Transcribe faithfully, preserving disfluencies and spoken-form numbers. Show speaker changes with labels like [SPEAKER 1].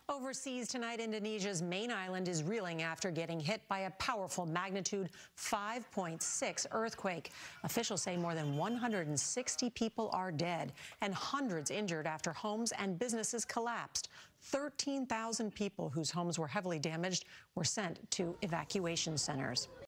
[SPEAKER 1] Overseas tonight, Indonesia's main island is reeling after getting hit by a powerful magnitude five point six earthquake. Officials say more than one hundred sixty people are dead and hundreds injured after homes and businesses collapsed. thirteen thousand people whose homes were heavily damaged were sent to evacuation centers.